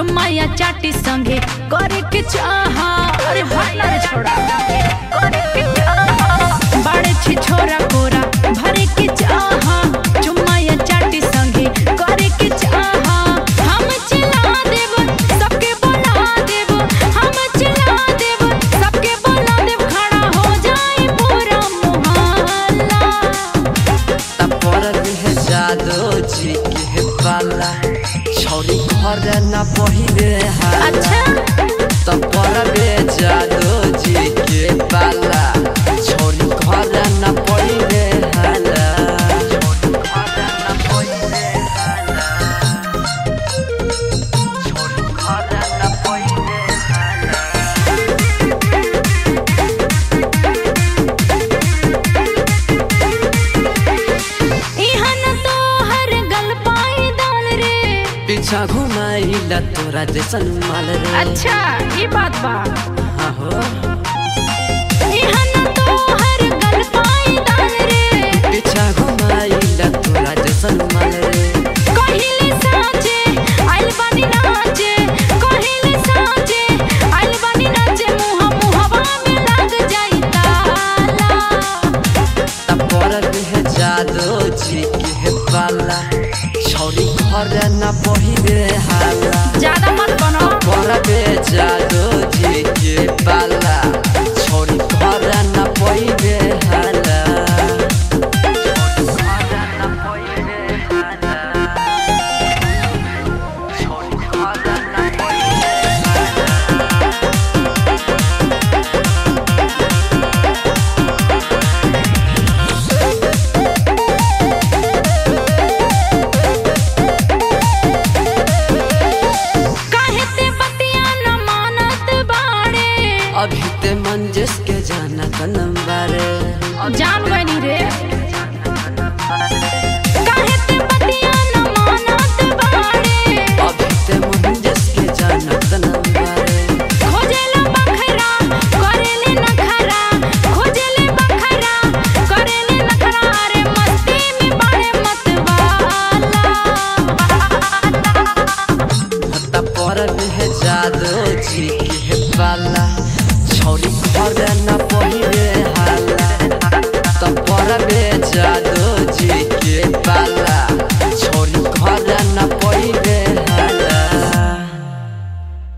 चुम्मा या चाटी संगे करे के चाहा। अरे हटना रे छोड़ा करे के चाहा। बड़े छी छोरा कोरा भरे के चाहा। चुम्मा या चाटी संगे करे के चाहा। हम चिल्ला देब सबके बोला देब। हम चिल्ला देब सबके बोला देब। खड़ा हो जाए पूरा मोहल्ला। तब पर है जादू जी के पाला छोरी घर न पहिले हाला। अच्छा तब पर जादू जी के पाला छोरी घर न पहिले हाला। पीछा घुमाइला तोरा जैसन माल रे। अच्छा ये बात बा। हाँ हो पीछा घुमाइला तोरा जैसन माल रे। कहिले साँचे आइल बानी नाचे। कहिले साँचे आइल बानी नाचे। मुहवा में लग जाई ताला। तब पर है जादू जी के पाला छोरी घर न पहिले हाला। ज्यादा मत बनो। पर जादू जी के पाला छोरी घर न पहिले हाला। अभी ते मंजिस के जाना का नंबर जान गनी रे। काहे ते बतिया न मानत बाड़े। अभी ते मंजिस के जाना का नंबर खोजेला बखरा करेले नखरा। खोजेले बखरा करेले नखरा। अरे मस्ती में बड़े मतवाला। तब पर है जादू जी के पाला छोरी घर न पहिले हाला। तब पर जादू